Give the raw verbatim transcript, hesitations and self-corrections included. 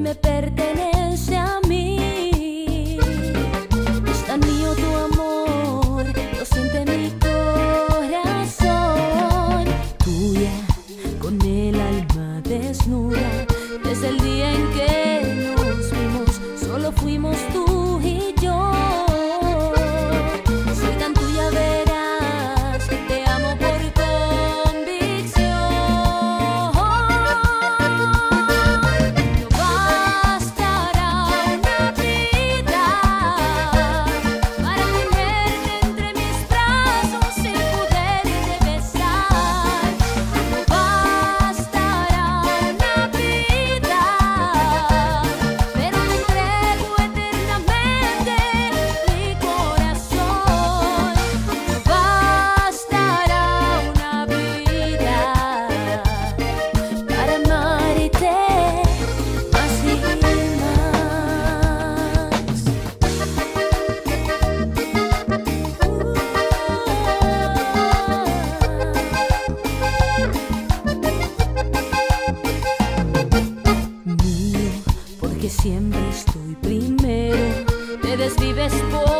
me pertenece a mí. Es tan mío tu amor, lo siente mi corazón. Tuya, con el alma desnuda, desde el día en que nos vimos, solo fuimos tú y yo. Soy tan tuya, verás, te amo por convicción. No bastará una vida para tenerte entre mis brazos sin poderte besar. No bastará una vida, pero te entrego eternamente mi corazón. No bastará una vida para amarte más y más. Mío, porque siempre estoy primero, te desvives por